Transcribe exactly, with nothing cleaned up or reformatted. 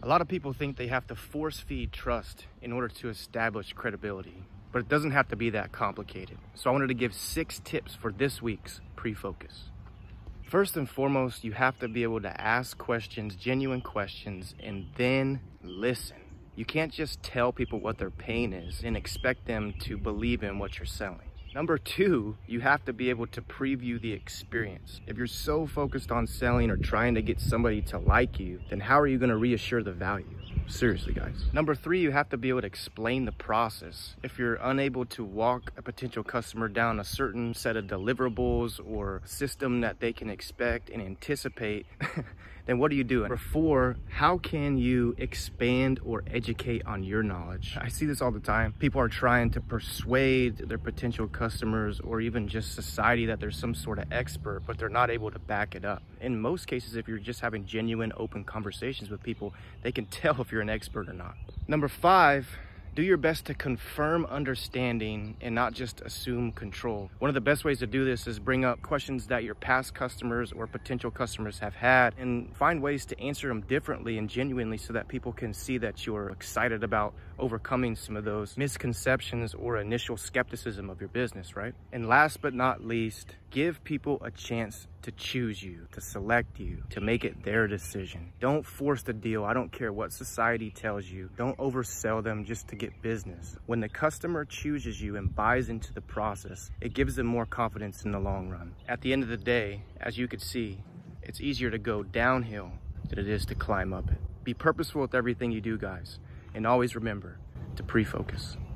A lot of people think they have to force feed trust in order to establish credibility, but it doesn't have to be that complicated. So I wanted to give six tips for this week's pre-focus. First and foremost, you have to be able to ask questions, genuine questions, and then listen. You can't just tell people what their pain is and expect them to believe in what you're selling. Number two, you have to be able to preview the experience. If you're so focused on selling or trying to get somebody to like you, then how are you going to reassure the value? Seriously, guys. Number three, you have to be able to explain the process. If you're unable to walk a potential customer down a certain set of deliverables or system that they can expect and anticipate, then what are you doing? Number four, how can you expand or educate on your knowledge? I see this all the time. People are trying to persuade their potential customers or even just society that there's some sort of expert, but they're not able to back it up. In most cases, if you're just having genuine, open conversations with people, they can tell if you're an expert or not. Number five, do your best to confirm understanding and not just assume control. One of the best ways to do this is bring up questions that your past customers or potential customers have had and find ways to answer them differently and genuinely so that people can see that you're excited about overcoming some of those misconceptions or initial skepticism of your business, right? And last but not least, give people a chance to choose you, to select you, to make it their decision. Don't force the deal. I don't care what society tells you. Don't oversell them just to get business. When the customer chooses you and buys into the process, it gives them more confidence in the long run. At the end of the day, as you can see, it's easier to go downhill than it is to climb up it. Be purposeful with everything you do, guys. And always remember to pre-focus.